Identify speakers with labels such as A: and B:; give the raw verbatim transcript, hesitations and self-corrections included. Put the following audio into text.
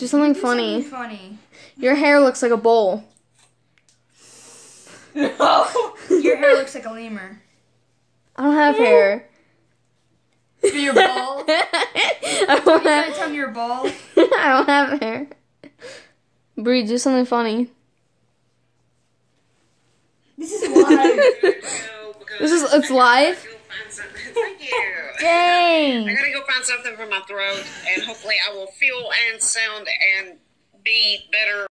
A: Do something
B: Do
A: funny.
B: something funny.
A: Your hair looks like a bowl.
B: No. Your hair looks like a lemur.
A: I don't have hair.
B: You're bald?
A: I don't
B: Are you
A: have.
B: gonna tell me you're bald?
A: I don't have hair. Bree, do something funny.
B: This is live.
A: This is it's live.
C: Thank you.
B: Dang.
C: I gotta go find something for my throat, and hopefully I will feel and sound and be better.